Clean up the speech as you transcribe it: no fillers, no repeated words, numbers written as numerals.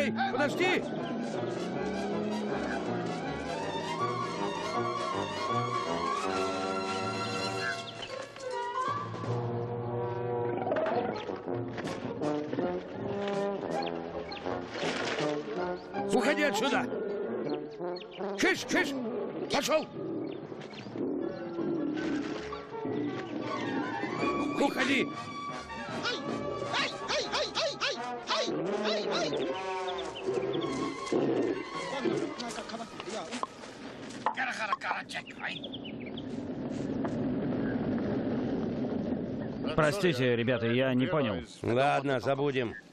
Эй, подожди! Уходи отсюда! Кыш, кыш! Пошел! Уходи! Простите, ребята, я не понял. Ладно, забудем.